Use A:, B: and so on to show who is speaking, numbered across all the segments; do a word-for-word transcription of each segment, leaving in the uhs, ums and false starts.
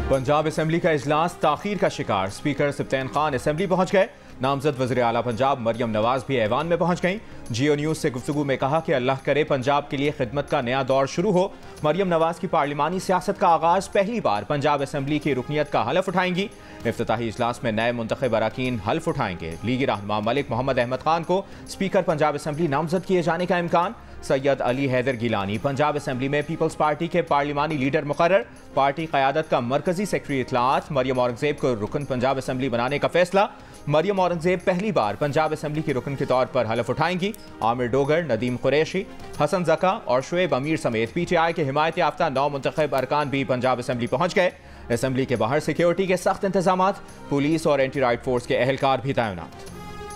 A: Punjab assembly का इजलास ताखीर का शिकार। स्पीकर सिब्तैन खान असेंबली पहुंच गए। नामजद वज़ीर आला पंजाब मरियम नवाज भी ऐवान में पहुंच गईं। जियो न्यूज़ से गुफ्तगू में कहा कि अल्लाह करे पंजाब के लिए खिदमत का नया दौर शुरू हो। मरियम नवाज की पार्लिमानी सियासत का आगाज पहली बार पंजाब असेंबली की रुकनीत का हलफ उठाएंगी। इफ्तिताही इजलास में नए मुंतखब अरकान हल्फ उठाएंगे। लीगी रहनुमा मलिक मोहम्मद अहमद खान को स्पीकर पंजाब असेंबली नामजद किए जाने का इम्कान। सैयद अली हैदर गिलानी पंजाब असेंबली में पीपल्स पार्टी के पार्लिमानी लीडर मुकर्रर। पार्टी क़यादत का मरकजी सेक्रेटरी इत्तलात। मरियम औरंगजेब को रुकन पंजाब असेंबली बनाने का फैसला। मरियम औरंगजेब पहली बार पंजाब असेंबली की रुकन के तौर पर हलफ उठाएंगी। आमिर डोगर, नदीम कुरैशी, हसन जका और शुएब अमीर समेत पी टी आई के हिमायत याफ्ता नौ मुंतखब अरकान भी पंजाब असेंबली पहुंच गए। असेंबली के बाहर सिक्योरिटी के सख्त इंतजाम। पुलिस और एंटी राइट फोर्स के एहलकार भी तैनात।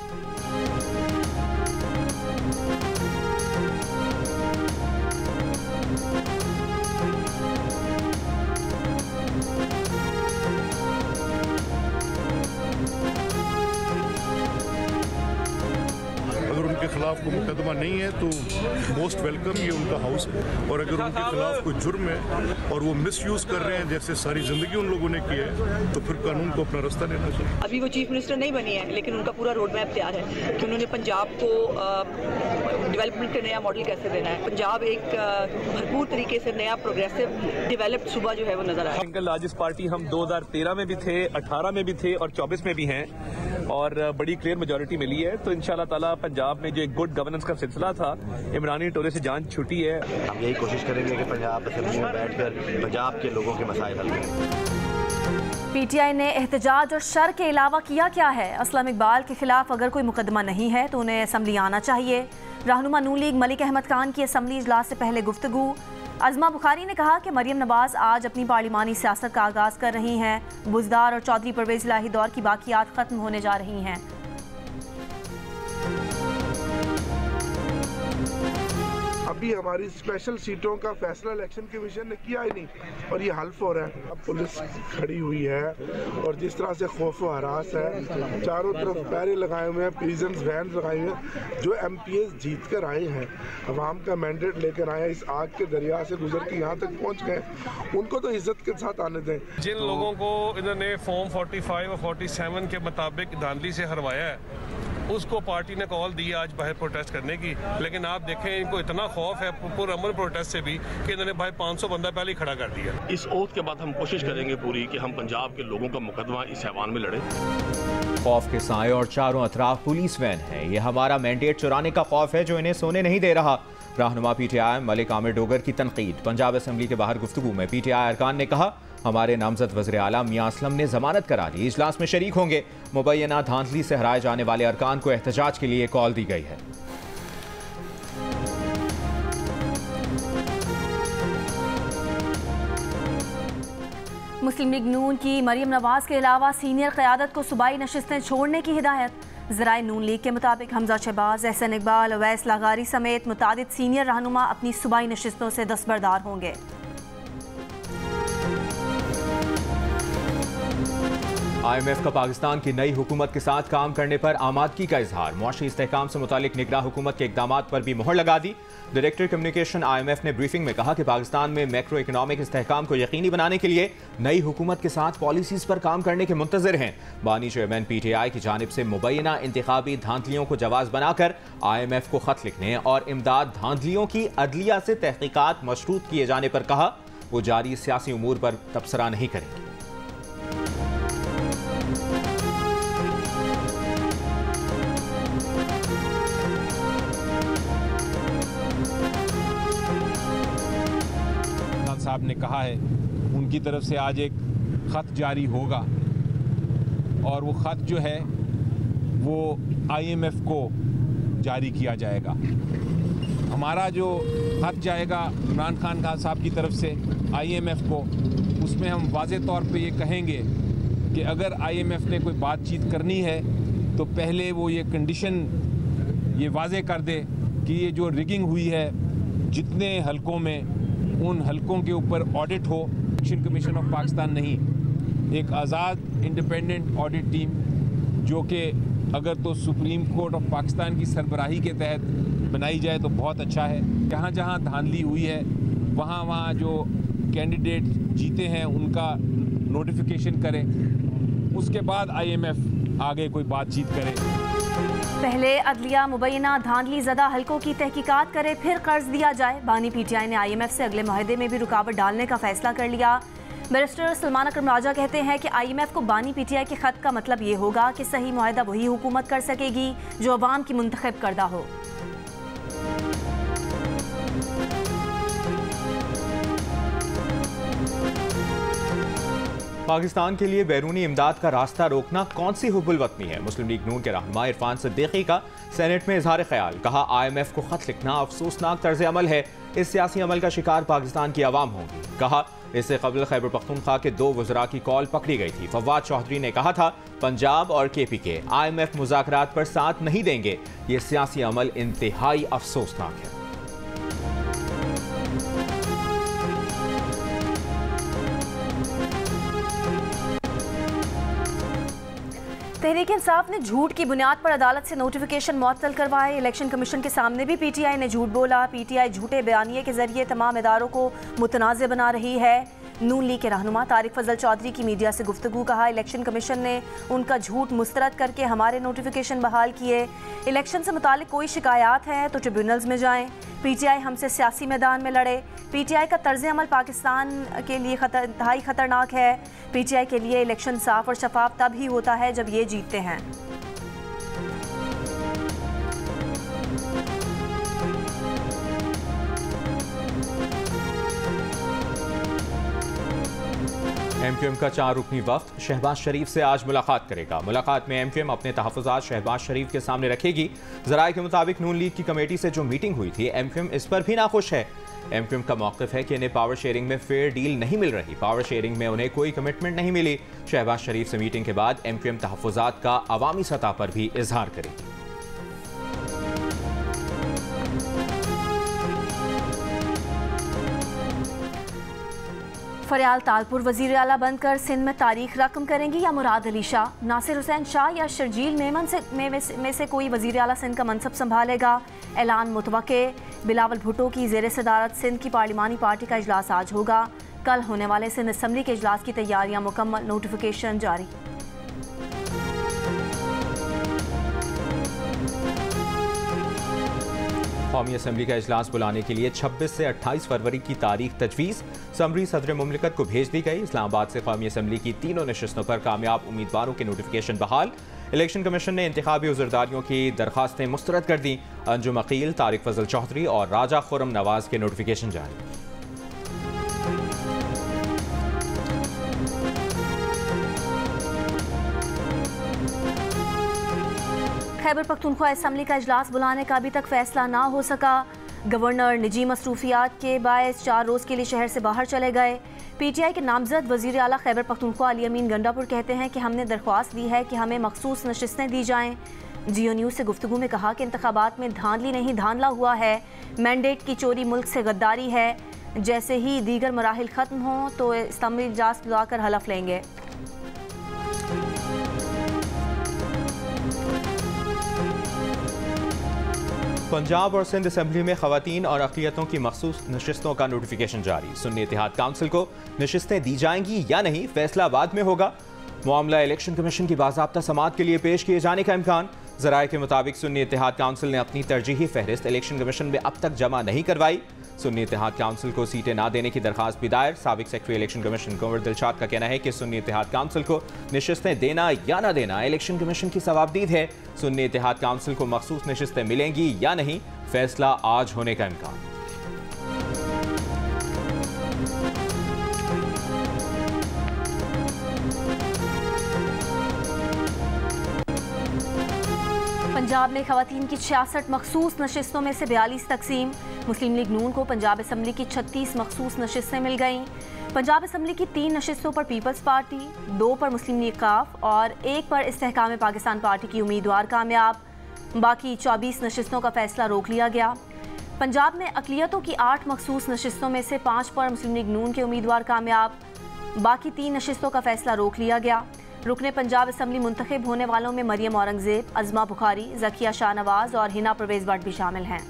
B: उनके खिलाफ कोई मुकदमा नहीं है तो मोस्ट वेलकम, ये उनका हाउस है। और अगर उनके खिलाफ कोई जुर्म है और वो मिस यूज कर रहे हैं जैसे सारी जिंदगी उन लोगों ने की है तो फिर कानून को अपना रास्ता लेना चाहिए।
C: अभी वो चीफ मिनिस्टर नहीं बनी है लेकिन उनका पूरा रोड मैप तैयार है कि उन्होंने पंजाब को डेवलपमेंट का नया मॉडल कैसे देना है। पंजाब एक भरपूर तरीके से नया प्रोग्रेसिव डेवलप्ड सूबा जो है वो नजर आया।
D: सिंगल लार्जेस्ट पार्टी हम दो हज़ार तेरह में भी थे, अठारह में भी थे और चौबीस में भी हैं और बड़ी क्लियर मेजोरिटी मिली है। तो इंशाल्लाह ताला पंजाब में जो एक गुड गवर्नेंस का सिलसिला था, इमरानी टोले से जान छुटी है।
E: हम यही कोशिश करेंगे कि पंजाब असेंबली में बैठकर पंजाब के लोगों के मसाइल हल करें।
F: पीटीआई ने एहतजाज और शर के अलावा किया क्या है? असलम इकबाल के खिलाफ अगर कोई मुकदमा नहीं है तो उन्हें असम्बली आना चाहिए। रहनुमा नून लीग मलिक अहमद खान की असम्बली इजलास से पहले गुफ्तगू। अज़मा बुखारी ने कहा कि मरियम नवाज आज अपनी पार्लिमानी सियासत का आगाज कर रही हैं। बुज़दार और चौधरी परवेज इलाही दौर की बाकियात खत्म होने जा रही हैं।
G: अभी हमारी स्पेशल सीटों का फैसला इलेक्शन कमीशन ने किया ही नहीं और ये हल्फ हो रहा है। अब पुलिस खड़ी हुई है और जिस तरह से खौफ व हरास है, चारों तरफ पैरे लगाए हुए हैं, प्रिजन्स वैन लगाए हुए हैं। जो एम पी एस जीत कर आए हैं, अवाम का मैंडेट लेकर आए, इस आग के दरिया से गुजर के यहाँ तक पहुँच गए, उनको तो इज्जत के साथ आने दें।
H: जिन लोगों को इन्होंने फॉर्म पैंतालीस और सैंतालीस के मुताबिक धांधली से हरवाया है उसको पार्टी ने कॉल दी आज बाहर प्रोटेस्ट करने की। लेकिन आप देखें इनको इतना खौफ है पुरअमन प्रोटेस्ट से भी कि इन्होंने भाई पाँच सौ बंदा पहले ही खड़ा कर दिया।
I: इस ओथ के बाद हम कोशिश करेंगे पूरी कि हम पंजाब के लोगों का मुकदमा इस ऐवान में लड़ें।
A: खौफ के साए और चारों अतराफ पुलिस वैन है। ये हमारा मैंडेट चुराने का खौफ है जो इन्हें सोने नहीं दे रहा। रहनुमा पी टी आई मलिक आमिर डोगर की तनकीद। पंजाब असेंबली के बाहर गुफ्तगू में पी टी आई अरकान ने कहा हमारे नामजद वज़ीर आला मियां असलम ने जमानत करा दी, इजलास में शरीक होंगे। मुबैना धांधली से हराए जाने वाले अरकान को एहतजाज के लिए कॉल दी गई है।
F: मुस्लिम लीग नून की मरियम नवाज के अलावा सीनियर क़यादत को सूबाई नशिस्तें छोड़ने की हिदायत। ज़राए नून लीग के मुताबिक हमजा शहबाज, एहसन इकबाल, अवैस लगारी समेत मुतादिद सीनियर रहनुमा अपनी सूबाई नशिस्तों से दस्तबरदार होंगे।
A: आई एम एफ का पाकिस्तान की नई हुकूमत के साथ काम करने पर आमादगी का इजहार। मुआशी इस्तेहकाम से मुतालिक निगरान हुकूमत के इकदामात पर भी मोहर लगा दी। Director communication I M F ने ब्रीफिंग में कहा कि पाकिस्तान में मैक्रो इकनॉमिक इस्तेहकाम को यकीनी बनाने के लिए नई हुकूमत के साथ पॉलिसीज पर काम करने के मुंतज़िर हैं। बानी चेयरमैन पी टी आई की जानिब से मुबैना इंतखाबी धांधलियों को जवाज़ बनाकर आई एम एफ को खत लिखने और इमदाद धांधलियों की अदलिया से तहकीकात मशरूत किए जाने पर कहा वो जारी सियासी उमूर पर तबसरा नहीं करेंगे।
J: साहब ने कहा है उनकी तरफ से आज एक ख़त जारी होगा और वो ख़त जो है वो आई एम एफ को जारी किया जाएगा। हमारा जो ख़त जाएगा इमरान खान खान साहब की तरफ से आई एम एफ को, उसमें हम वाज़े तौर पे ये कहेंगे कि अगर आई एम एफ ने कोई बातचीत करनी है तो पहले वो ये कंडीशन ये वाज़े कर दे कि ये जो रिगिंग हुई है जितने हलकों में उन हलकों के ऊपर ऑडिट हो। इलेक्शन कमीशन ऑफ पाकिस्तान नहीं, एक आज़ाद इंडिपेंडेंट ऑडिट टीम जो कि अगर तो सुप्रीम कोर्ट ऑफ पाकिस्तान की सरबराही के तहत बनाई जाए तो बहुत अच्छा है। जहाँ जहाँ धांधली हुई है वहाँ वहाँ जो कैंडिडेट जीते हैं उनका नोटिफिकेशन करे, उसके बाद आईएमएफ आगे कोई बातचीत करे।
F: पहले अदलिया मुबैना धांधली ज़दा हलकों की तहकीकात करे, फिर कर्ज दिया जाए। बानी पीटीआई ने आईएमएफ से अगले माहदे में भी रुकावट डालने का फैसला कर लिया। बैरिस्टर सलमान अकरम राजा कहते हैं कि आईएमएफ को बानी पीटीआई के खत का मतलब ये होगा कि सही मुआहदा वही हुकूमत कर सकेगी जो अवाम की मुंतखब करदा हो।
A: पाकिस्तान के लिए बैरूनी इमदाद का रास्ता रोकना कौन सी हुब्बुल वतनी है? मुस्लिम लीग नून के रहनुमा इरफान सिद्दीकी का सेनेट में इजहार ख्याल। कहा, आईएमएफ को खत लिखना अफसोसनाक तर्ज अमल है, इस सियासी अमल का शिकार पाकिस्तान की आवाम होगी। कहा, इससे कबल खैबर पख्तूनख्वा के दो वज़रा की कॉल पकड़ी गई थी। फवाद चौधरी ने कहा था, पंजाब और के पी के आईएमएफ मुज़ाकरात पर साथ नहीं देंगे। ये सियासी अमल इंतहाई अफसोसनाक है।
F: तहरीक इंसाफ ने झूठ की बुनियाद पर अदालत से नोटिफिकेशन मुअत्तल करवाए। इलेक्शन कमीशन के सामने भी पीटीआई ने झूठ बोला। पीटीआई झूठे बयानिए के जरिए तमाम इदारों को मुतनाज़ बना रही है। नून लीग के रहनुमा तारिक फजल चौधरी की मीडिया से गुफ्तगू। कहा, इलेक्शन कमीशन ने उनका झूठ मुस्तरद करके हमारे नोटिफिकेशन बहाल किए। इलेक्शन से मुतालिक कोई शिकायत है तो ट्रिब्यूनल्स में जाएं। पीटीआई हमसे सियासी मैदान में लड़े। पीटीआई का तर्ज अमल पाकिस्तान के लिए खतर इंतहाई खतरनाक है। पीटीआई के लिए इलेक्शन साफ और शफाफ तब ही होता है जब ये जीतते हैं।
A: एमक्यूएम का चार रुकनी वफ्द शहबाज शरीफ से आज मुलाकात करेगा। मुलाकात में एमक्यूएम अपने तहफ़्फ़ुज़ात शहबाज शरीफ के सामने रखेगी। ज़राए के मुताबिक नून लीग की कमेटी से जो मीटिंग हुई थी, एमक्यूएम इस पर भी नाखुश है। एमक्यूएम का मौक़िफ़ है कि इन्हें पावर शेयरिंग में फेयर डील नहीं मिल रही। पावर शेयरिंग में उन्हें कोई कमिटमेंट नहीं मिली। शहबाज शरीफ से मीटिंग के बाद एमक्यूएम तहफ़्फ़ुज़ात का अवामी सतह पर भी इजहार करेगी।
F: फरियाल तालपुर वज़ीर आला बनकर सिंध में तारीख रकम करेंगी या मुराद अली शाह? नासिर हुसैन शाह या शर्जील मेमन से में, में से कोई वज़ीर आला सिंध का मनसब संभालेगा? ऐलान मुतवक्के। बिलावल भुट्टो की ज़ेर सदारत सिंध की पार्लिमानी पार्टी का इजलास आज होगा। कल होने वाले सिंध असम्बली के इजलास की तैयारियां मुकम्मल। नोटिफिकेशन जारी।
A: कौमी असम्बली का इजलास बुलाने के लिए छब्बीस से अट्ठाईस फरवरी की तारीख तजवीज़। समरी सदर मुमलिकत को भेज दी गई। इस्लामाबाद से कौमी असम्बली की तीनों नशिस्तों पर कामयाब उम्मीदवारों के नोटिफिकेशन बहाल। इलेक्शन कमीशन ने इंतखाबी उज़रदारियों की दरखास्तें मुस्तरद कर दी। अंजुम अकील, तारिक फजल चौधरी और राजा खुर्रम नवाज के नोटिफिकेशन जारी।
F: खैबर पख्तूनख्वा असम्बली का इजलास बुलाने का अभी तक फैसला ना हो सका। गवर्नर निजी मसरूफियात के बायस चार रोज़ के लिए शहर से बाहर चले गए। पीटीआई के नामजद वज़ीर आला खैबर पख्तूनख्वा अली अमीन गंडापुर कहते हैं कि हमने दरख्वास्त दी है कि हमें मखसूस नशिस्तें दी जाएं। जियो न्यूज़ से गुफ्तगू में कहा कि इंतखाबात में धांधली नहीं धांधला हुआ है। मैंडेट की चोरी मुल्क से गद्दारी है। जैसे ही दीगर मराहिल ख़त्म हों तो इस्लामी इजलास बुलाकर हलफ लेंगे।
A: पंजाब और सिंध असम्बली में खवातीन और अक़लियतों की मखसूस नशिस्तों का नोटिफिकेशन जारी। सुन्नी इत्तेहाद काउंसिल को नशिस्तें दी जाएंगी या नहीं, फैसला बाद में होगा। मामला इलेक्शन कमीशन की बाज़ाब्ता समाअत के लिए पेश किए जाने का इम्कान। ज़राए के मुताबिक सुन्नी इत्तेहाद काउंसिल ने अपनी तरजीही फहरिस्त इलेक्शन कमीशन में अब तक जमा नहीं करवाई। सुन्नी इत्तेहाद काउंसिल को सीटें ना देने की दरखास्त भी दायर। साबिक secretary election commission Kunwar Dilshad का कहना है कि सुन्नी इत्तेहाद काउंसिल को नशिस्तें देना या ना देना इलेक्शन कमीशन की सवाबदीद है। सुन्नी इत्तेहाद काउंसिल को मखसूस नशिस्तें मिलेंगी या नहीं, फैसला आज होने का इम्कान।
F: पंजाब में खवातीन की छियासठ मखसूस नशिस्तों में से बयालीस तकसीम। मुस्लिम लीग नून को पंजाब असम्बली की छत्तीस मखसूस नशिस्तें मिल गईं। पंजाब असम्बली की तीन नशिस्तों पर पीपल्स पार्टी, दो पर मुस्लिम लीग काफ और एक पर इस्तेहकाम पाकिस्तान पार्टी की उम्मीदवार कामयाब। बाकी चौबीस नशिस्तों का फैसला रोक लिया गया। पंजाब में अक़लियतों की आठ मखसूस नशिस्तों में से पाँच पर मुस्लिम लीग नून के उम्मीदवार कामयाब। बाकी तीन नशिस्तों का फैसला रोक लिया गया। रुकने पंजाब असम्बली मुंतखब होने वालों में मरियम औरंगजेब, अज़मा बुखारी, ज़किया शाहनवाज और हिना परवेज़ भट्ट भी शामिल हैं।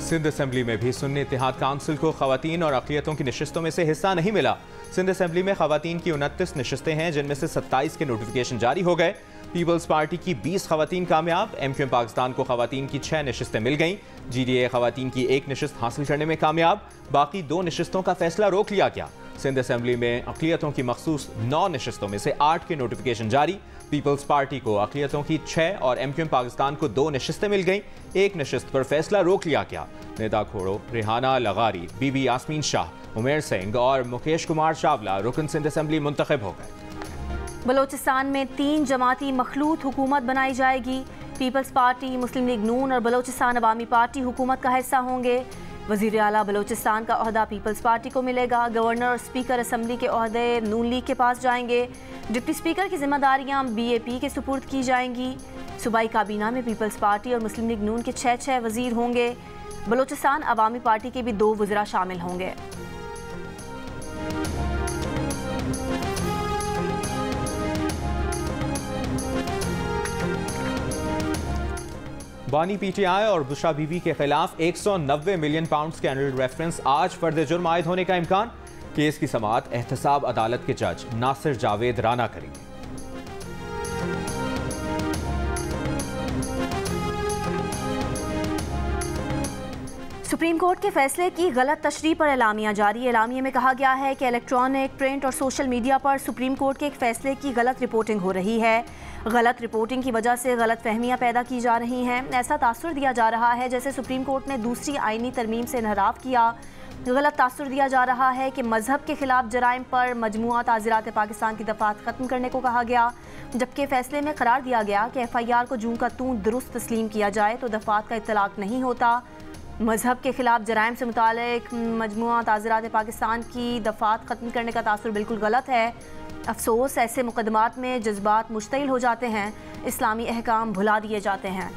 A: सिंध असेंबली में भी सुन्नी इत्तेहाद काउंसिल को खवातीन और अक़लियतों की नशिस्तों में से हिस्सा नहीं मिला। सिंध असेंबली में खवातीन की उनतीस नशिस्तें हैं, जिनमें से सत्ताईस के नोटिफिकेशन जारी हो गए। पीपल्स पार्टी की बीस खवातीन कामयाब। एम क्यू एम पाकिस्तान को खवातीन की छह नशिस्तें मिल गईं। जी डी ए खवातीन की एक नशिस्त हासिल करने में कामयाब। बाकी दो नशिस्तों का फैसला रोक लिया गया। सिंध असेंबली में अक़लियतों की मखसूस नौ नशिस्तों में से आठ के नोटिफिकेशन जारी। पीपल्स पार्टी को अक़लियतों की छह और एम क्यू एम पाकिस्तान को दो नशिस्तें मिल गईं। एक नशिस्त पर फैसला रोक लिया गया। नेता खोड़ो रेहाना लगारी, बीबी यास्मीन शाह, उमेर सिंह और मुकेश कुमार चावला रुकन सिंध असेंबली मुंतखब हो गए।
F: बलोचिस्तान में तीन जमाती मखलूत हुकूमत बनाई जाएगी। पीपल्स पार्टी, मुस्लिम लीग नून और बलोचिस्तान अवामी पार्टी हुकूमत का हिस्सा होंगे। वज़ीर आला बलोचिस्तान का ओहदा पीपल्स पार्टी को मिलेगा। गवर्नर और स्पीकर असेंबली के ओहदे नून लीग के पास जाएंगे। डिप्टी स्पीकर की जिम्मेदारियां बी ए पी के सुपुर्द की जाएंगी। सूबाई काबीना में पीपल्स पार्टी और मुस्लिम लीग नून के छः छः वज़ीर होंगे। बलोचिस्तान अवामी पार्टी के भी दो वज़रा शामिल होंगे।
A: बानी पी टी आई और बुशरा बीबी के खिलाफ एक सौ नब्बे मिलियन पाउंड स्कैंडल रेफरेंस। आज फर्द जुर्म आयद होने का इम्कान। केस की समाअत एहतसाब अदालत के जज नासिर जावेद राना करेंगे।
F: सुप्रीम कोर्ट के फैसले की गलत तशरीह पर एलामिया जारी। एलामिया में कहा गया है कि इलेक्ट्रॉनिक, प्रिंट और सोशल मीडिया पर सुप्रीम कोर्ट के एक फैसले की गलत रिपोर्टिंग हो रही है। गलत रिपोर्टिंग की वजह से गलत फहमियाँ पैदा की जा रही हैं। ऐसा तासुर दिया जा रहा है जैसे सुप्रीम कोर्ट ने दूसरी आईनी तरमीम से इनहराफ किया। गलत तासुर दिया जा रहा है कि मजहब के खिलाफ जराइम पर मजमुआ ताज़ीरात पाकिस्तान की दफात ख़त्म करने को कहा गया, जबकि फ़ैसले में करार दिया गया कि एफ आई आर को जूं का तूं दुरुस्त तस्लीम किया जाए तो दफात का इतलाक नहीं होता। मजहब के खिलाफ जराइम से मुतालिक मजमुआ ताज़ीरात पाकिस्तान की दफात ख़त्म करने का तासुर बिल्कुल गलत है। अफसोस, ऐसे मुकदमात में जज्बात मुश्तइल हो जाते हैं, इस्लामी अहकाम भुला दिए जाते हैं।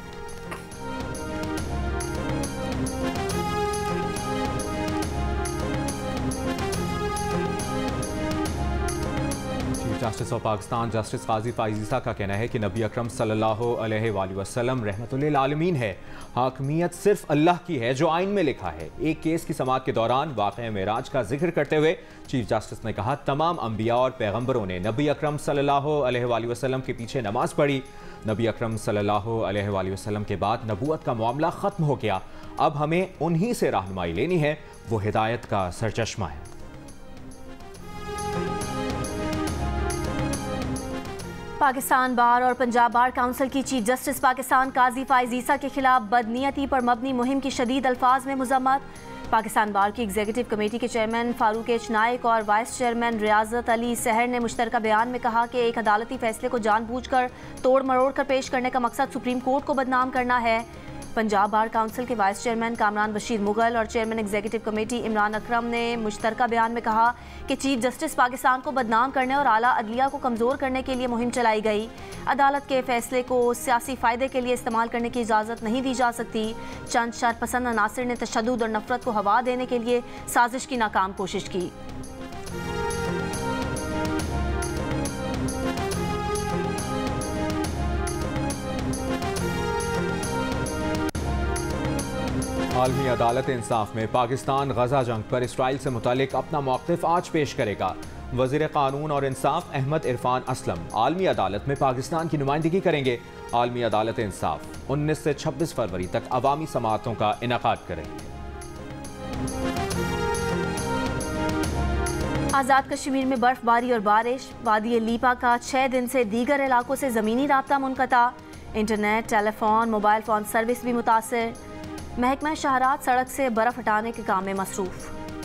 A: Justice of Pakistan justice Qazi Faez Isa का कहना है कि नबी अकरम सल्लल्लाहु अलैहि वसल्लम रहमतुल्लिल आलमीन है। हाकमियत सिर्फ अल्लाह की है जो आइन में लिखा है। एक केस की समाअत के दौरान वाक़या मेराज का जिक्र करते हुए चीफ जस्टिस ने कहा, तमाम अंबिया और पैगंबरों ने नबी अकरम सल्लल्लाहु अलैहि वसल्लम के पीछे नमाज पढ़ी। नबी अकरम सल्लल्लाहु अलैहि वसल्लम के बाद नबूवत का मामला ख़त्म हो गया। अब हमें उन्हीं से रहनुमाई लेनी है, वो हिदायत का सरचश्मा है।
F: पाकिस्तान बार और पंजाब बार काउंसिल की चीफ जस्टिस पाकिस्तान काजी फाइज ईसा के खिलाफ बदनीयती पर मबनी मुहिम की शदीद अल्फाज में मजम्मत। पाकिस्तान बार की एग्जीक्यूटिव कमेटी के चेयरमैन फारूक एच नाइक और वाइस चेयरमैन रियाजत अली सहर ने मुश्तरका बयान में कहा कि एक अदालती फैसले को जानबूझकर तोड़ मरोड़ कर पेश करने का मकसद सुप्रीम कोर्ट को बदनाम करना है। पंजाब बार काउंसिल के वाइस चेयरमैन कामरान बशीर मुगल और chairman executive committee Imran Akram ने मुश्तरका बयान में कहा कि चीफ जस्टिस पाकिस्तान को बदनाम करने और आला अदलिया को कमज़ोर करने के लिए मुहिम चलाई गई। अदालत के फैसले को सियासी फ़ायदे के लिए इस्तेमाल करने की इजाज़त नहीं दी जा सकती। चंद शरपसंद अनासिर ने तशद्दुद और नफरत को हवा देने के लिए साजिश की नाकाम कोशिश की।
A: आलमी अदालत इंसाफ में पाकिस्तान गजा जंग पर इसराइल से मुतालिक अपना मौक़िफ़ आज पेश करेगा। वज़ीर क़ानून और इंसाफ अहमद इरफान असलम आलमी अदालत में पाकिस्तान की नुमाइंदगी करेंगे। आलमी अदालत इंसाफ उन्नीस से छब्बीस फरवरी तक अवामी समाअतों का इनेकाद करेंगे।
F: आज़ाद कश्मीर में बर्फबारी और बारिश। वादी लीपा का छः दिन से दीगर इलाकों से ज़मीनी राब्ता मुनक़ता। Internet, telephone, mobile phone service भी मुतासर। महकमा शहरात सड़क से बर्फ हटाने के काम में मसरूफ।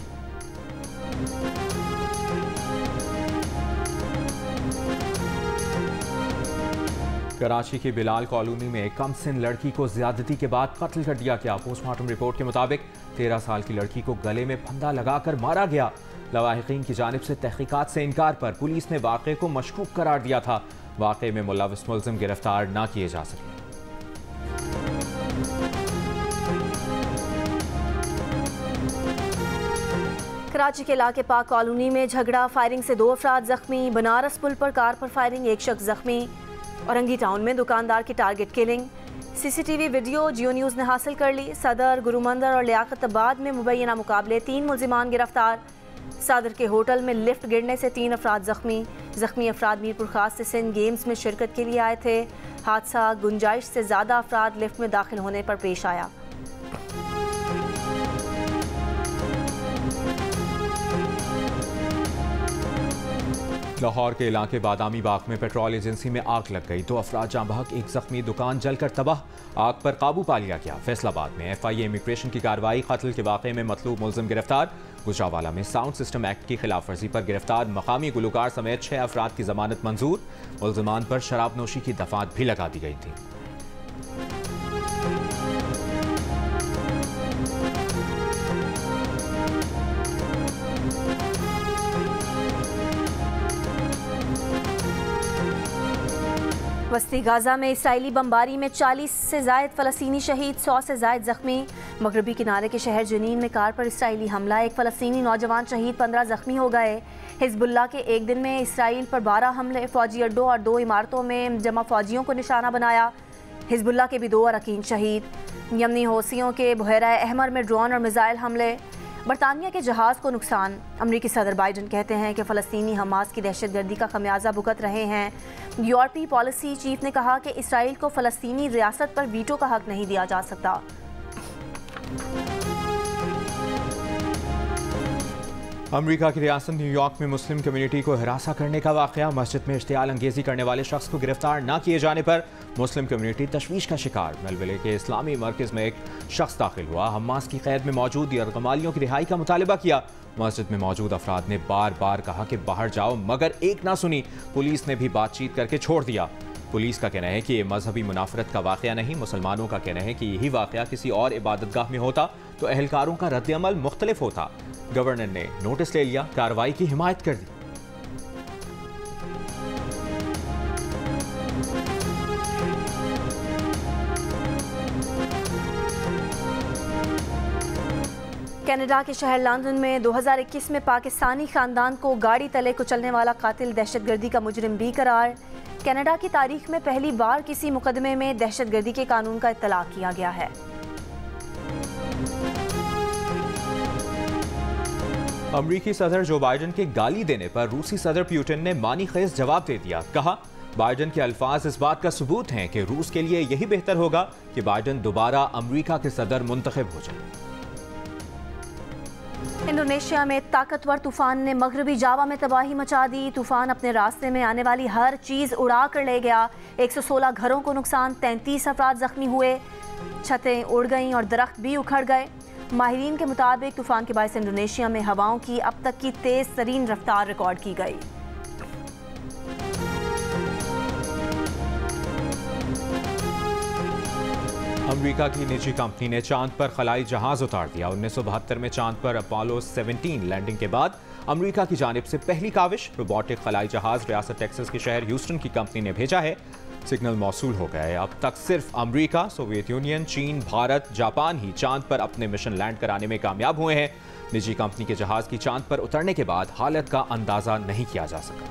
A: कराची की बिलाल कॉलोनी में कम सिन लड़की को ज्यादती के बाद कत्ल कर दिया गया। पोस्टमार्टम रिपोर्ट के मुताबिक तेरह साल की लड़की को गले में फंदा लगाकर मारा गया। लवाहिकीन की जानिब से तहकीकात से इनकार पर पुलिस ने वाक़े को मशकूक करार दिया था। वाक़े में मुलविस मुल्ज़िम गिरफ्तार न किए जा सके।
F: कराची के इलाके पाक कॉलोनी में झगड़ा, फायरिंग से दो अफराद जख्मी। बनारस पुल पर कार पर फायरिंग, एक शख्स जख्मी। औरंगी टाउन में दुकानदार की target killing. CCTV video Geo news ने हासिल कर ली। सदर, गुरुमंदर और लियाकताबाद में मुबैना मुकाबले, तीन मुल्जिमान गिरफ्तार। सदर के होटल में लिफ्ट गिरने से तीन अफराद जख्मी। जख्मी अफराद मीरपुर खास से सिंध गेम्स में शिरकत के लिए आए थे। हादसा गुंजाइश से ज़्यादा अफराद लिफ्ट में दाखिल होने पर पेश आया।
A: लाहौर के इलाके बादामी बाग में पेट्रोल एजेंसी में आग लग गई। दो अफराद जाँ बहक, एक जख्मी, दुकान जलकर तबाह। आग पर काबू पा लिया गया। फैसलाबाद में एफ आई ए इमिग्रेशन की कार्रवाई, कत्ल के वाक़े में मतलूब मुलजिम गिरफ्तार। गुजरावाला में साउंड सिस्टम एक्ट की खिलाफ वर्जी पर गिरफ्तार मकामी गुलकार समेत छह अफराद की जमानत मंजूर। मुलजिमान पर शराब नोशी की दफात भी लगा दी गई थी।
F: वस्ती गाजा में इसराइली बमबारी में चालीस से जायद फ़लस्तीनी शहीद, सौ से जायद जख्मी। मगरबी किनारे के शहर जनीन में कार पर इसराइली हमला, एक फ़लस्तीनी नौजवान शहीद, पंद्रह जख्मी हो गए। हिजबुल्लाह के एक दिन में इसराइल पर बारह हमले, फौजी अड्डों और दो इमारतों में जमा फौजियों को निशाना बनाया। हिजबुल्लाह के भी दो अरकान शहीद। यमनी हौसियों के बहरा अहमर में ड्रोन और मिसाइल हमले। बरतानिया के जहाज़ को नुकसान। अमरीकी सदर बाइडन कहते हैं कि फ़लस्तीनी हमास की दहशतगर्दी का खमियाजा भुगत रहे हैं। यूरोपीय पॉलिसी चीफ ने कहा कि इसराइल को फ़लस्तीनी रियासत पर वीटो का हक नहीं दिया जा सकता।
A: अमेरिका की रियासत न्यूयॉर्क में मुस्लिम कम्युनिटी को हिरासा करने का वाक़या, मस्जिद में इश्तियाल अंगेजी करने वाले शख्स को गिरफ्तार न किए जाने पर मुस्लिम कम्युनिटी तशवीश का शिकार। मेलविले के इस्लामी मरकज़ में एक शख्स दाखिल हुआ, हमास की कैद में मौजूद यरगमालियों की रिहाई का मुतालबा किया। मस्जिद में मौजूद अफराद ने बार बार कहा कि बाहर जाओ, मगर एक ना सुनी। पुलिस ने भी बातचीत करके छोड़ दिया। पुलिस का कहना है कि ये मजहबी मुनाफरत का वाक़या नहीं। मुसलमानों का कहना है कि यही वाक़या किसी और इबादतगाह में होता तो अहलकारों का रद्द-ए-अमल मुख्तलिफ होता। गवर्नर ने नोटिस ले लिया, कार्रवाई की हिमायत कर दी।
F: कनाडा के शहर लंदन में दो हज़ार इक्कीस में पाकिस्तानी खानदान को गाड़ी तले कुचलने वाला कातिल दहशतगर्दी का मुजरिम भी करार। कनाडा की तारीख में पहली बार किसी मुकदमे में दहशतगर्दी के कानून का इत्तलाक किया गया है।
A: अमरीकी सदर जो बाइडन के गाली देने पर रूसी सदर पुतिन ने मानी खेज जवाब दे दिया। कहा, बाइडन के अल्फाज इस बात का सबूत हैं कि रूस के लिए यही बेहतर होगा कि बाइडन दोबारा अमरीका के सदर मुंतखब हो जाए।
F: इंडोनेशिया में ताकतवर तूफान ने मगरबी जावा में तबाही मचा दी। तूफान अपने रास्ते में आने वाली हर चीज उड़ा कर ले गया। एक सौ सोलह घरों को नुकसान, तैंतीस अफराद जख्मी हुए, छतें उड़ गईं और दरख्त भी उखड़ गए। माहिरीन के मुताबिक तूफान के बायस इंडोनेशिया में हवाओं की अब तक की तेज तरीन रफ्तार रिकॉर्ड की गई।
A: अमेरिका की निजी कंपनी ने चांद पर खलाई जहाज उतार दिया। उन्नीस सौ बहत्तर में चांद पर अपोलो सत्रह लैंडिंग के बाद अमेरिका की जानिब से पहली काविश रोबोटिक खलाई जहाज रियासत टेक्सास के शहर ह्यूस्टन की कंपनी ने भेजा है। सिग्नल मौसूल हो गए। अब तक सिर्फ अमेरिका, सोवियत यूनियन, चीन, भारत, जापान ही चांद पर अपने मिशन लैंड कराने में कामयाब हुए हैं। निजी कंपनी के जहाज की चांद पर उतरने के बाद हालत का अंदाजा नहीं किया जा सका।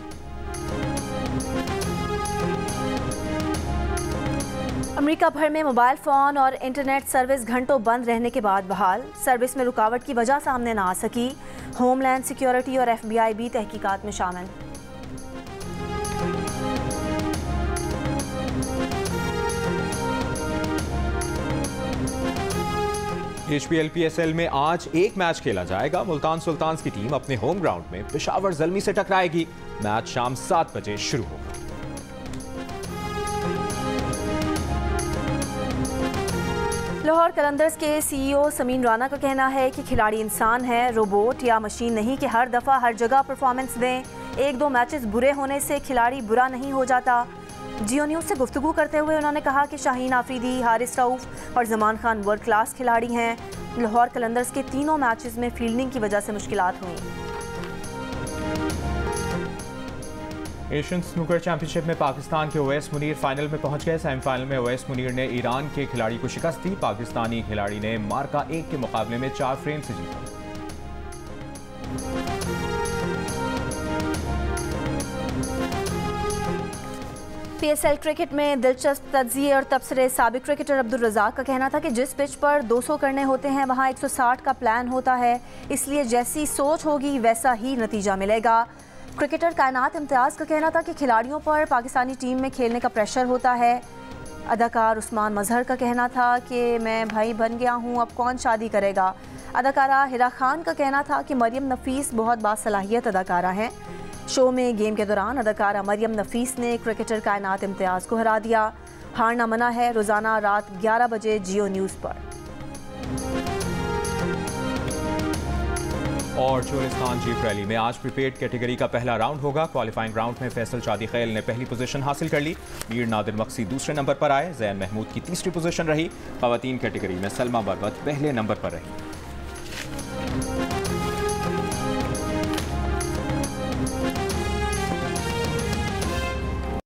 F: अमेरिका भर में मोबाइल फ़ोन और इंटरनेट सर्विस घंटों बंद रहने के बाद बहाल। सर्विस में रुकावट की वजह सामने न आ सकी। होमलैंड सिक्योरिटी और एफ बी आई भी तहकीकात में शामिल।
A: H B L P S L में आज एक मैच खेला जाएगा। मुल्तान सुल्तान्स की टीम अपने होम ग्राउंड में पेशावर ज़ल्मी से टकराएगी। मैच शाम सात बजे शुरू होगा।
F: लाहौर कलंदर्स के सी ई ओ समीन राना का कहना है कि खिलाड़ी इंसान है, रोबोट या मशीन नहीं कि हर दफ़ा हर जगह परफॉर्मेंस दें। एक दो मैचेस बुरे होने से खिलाड़ी बुरा नहीं हो जाता। जियो न्यूज़ से गुफ्तगू करते हुए उन्होंने कहा कि शाहीन आफरीदी, हारिस रऊफ और जमान खान वर्ल्ड क्लास खिलाड़ी हैं। लाहौर कलंदर्स के तीनों मैचेस में फील्डिंग की वजह से मुश्किलात हुई।
A: एशियन स्नूकर चैंपियनशिप में पाकिस्तान के ओवैस मुनीर फाइनल में पहुंच गए। सेमीफाइनल में ओवैस मुनीर ने ईरान के खिलाड़ी को शिकस्त दी। पाकिस्तानी खिलाड़ी ने मार्का एक के मुकाबले में चार फ्रेम से जीता।
F: पीएसएल क्रिकेट में दिलचस्प तज्जिए और तबसरे। साबिक क्रिकेटर अब्दुल रज़ाक का कहना था कि जिस पिच पर दो सौ करने होते हैं वहां एक सौ साठ का प्लान होता है, इसलिए जैसी सोच होगी वैसा ही नतीजा मिलेगा। क्रिकेटर कायनात इम्तियाज़ का कहना था कि खिलाड़ियों पर पाकिस्तानी टीम में खेलने का प्रेशर होता है। अदाकार उस्मान मजहर का कहना था कि मैं भाई बन गया हूँ, अब कौन शादी करेगा। अदाकारा हिरा खान का कहना था कि मरियम नफीस बहुत बासलाहियत अदाकारा हैं। शो में गेम के दौरान अदाकारा मरियम नफीस ने क्रिकेटर कायनात इम्तियाज़ को हरा दिया। हारना मना है, रोज़ाना रात ग्यारह बजे जियो न्यूज़ पर।
A: और चोरिस्तान जीप रैली में आज प्रीपेड कैटेगरी का पहला राउंड होगा। क्वालिफाइंग राउंड में फैसल शादी खैल ने पहली पोजीशन हासिल कर ली। मीर नादिर मक्सी दूसरे नंबर पर आए। जैन महमूद की तीसरी पोजीशन रही। खवातीन कैटेगरी में सलमा बरबत पहले नंबर पर रही।